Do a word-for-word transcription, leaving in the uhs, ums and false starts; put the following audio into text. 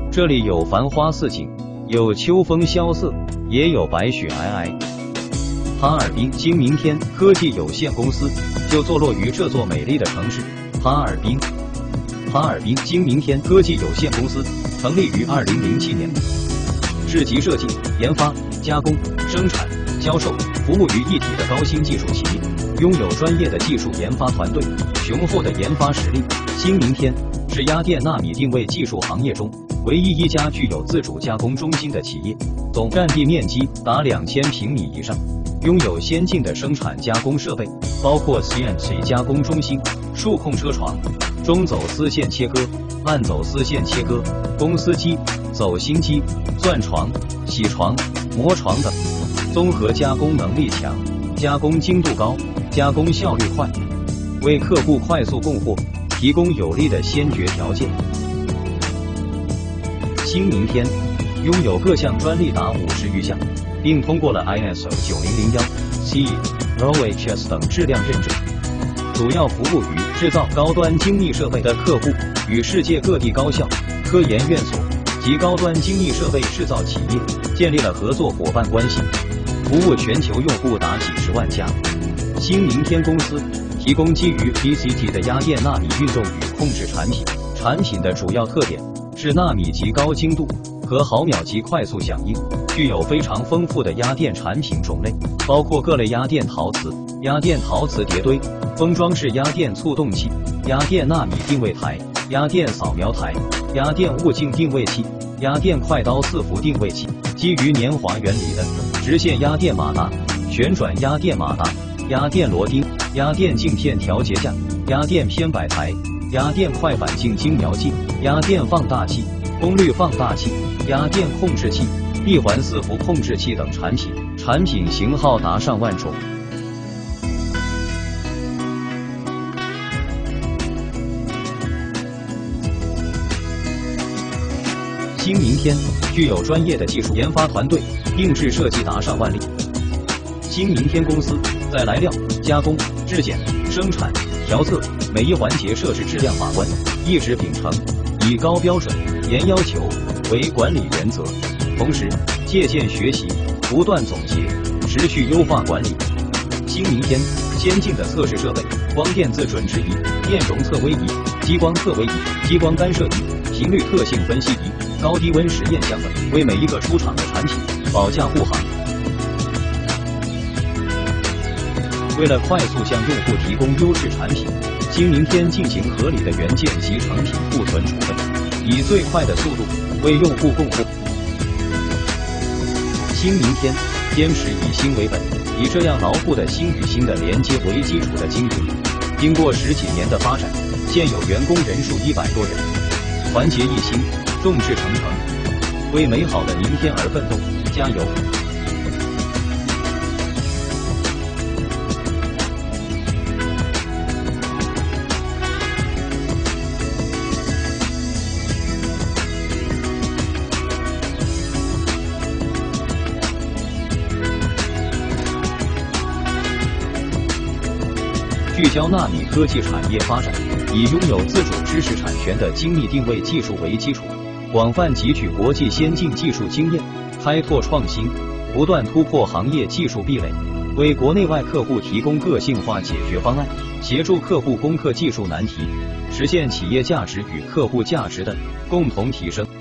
这里有繁花似锦，有秋风萧瑟，也有白雪皑皑。哈尔滨金明天科技有限公司就坐落于这座美丽的城市哈尔滨。哈尔滨金明天科技有限公司成立于二零零七年，是集设计、研发、加工、生产、销售、服务于一体的高新技术企业，拥有专业的技术研发团队、雄厚的研发实力。金明天是压电纳米定位技术行业中唯一一家具有自主加工中心的企业，总占地面积达两千平米以上，拥有先进的生产加工设备，包括 C N C 加工中心、数控车床、中走丝线切割、慢走丝线切割、公司机、走心机、钻床、铣床、磨床等，综合加工能力强，加工精度高，加工效率快，为客户快速供货提供有利的先决条件。新明天拥有各项专利达五十余项，并通过了 I S O 九零零一、C E、R O H S 等质量认证，主要服务于制造高端精密设备的客户，与世界各地高校、科研院所及高端精密设备制造企业建立了合作伙伴关系，服务全球用户达几十万家。新明天公司提供基于 P C T 的压电纳米运动与控制产品，产品的主要特点是纳米级高精度和毫秒级快速响应，具有非常丰富的压电产品种类，包括各类压电陶瓷、压电陶瓷叠堆、封装式压电促动器、压电纳米定位台、压电扫描台、压电物镜定位器、压电快刀伺服定位器，基于年华原理的直线压电马达、旋转压电马达、压电螺钉、压电镜片调节架、压电偏摆台、压电快反镜精描镜、压电放大器、功率放大器、压电控制器、闭环伺服控制器等产品，产品型号达上万种。新明天具有专业的技术研发团队，定制设计达上万例。新明天公司在来料、加工、制检、生产、调测每一环节设置质量把关，一直秉承以高标准、严要求为管理原则，同时借鉴学习，不断总结，持续优化管理。新明天先进的测试设备，光电自准质仪、电容测微仪、激光测微仪、激光干涉仪、频率特性分析仪、高低温实验项等，为每一个出厂的产品保驾护航。为了快速向用户提供优质产品，新明天进行合理的元件及成品库存储备，以最快的速度为用户供货。新明天坚持以新为本，以这样牢固的心与心的连接为基础的经营。经过十几年的发展，现有员工人数一百多人，团结一心，众志成城，为美好的明天而奋斗，加油！聚焦纳米科技产业发展，以拥有自主知识产权的精密定位技术为基础，广泛汲取国际先进技术经验，开拓创新，不断突破行业技术壁垒，为国内外客户提供个性化解决方案，协助客户攻克技术难题，实现企业价值与客户价值的共同提升。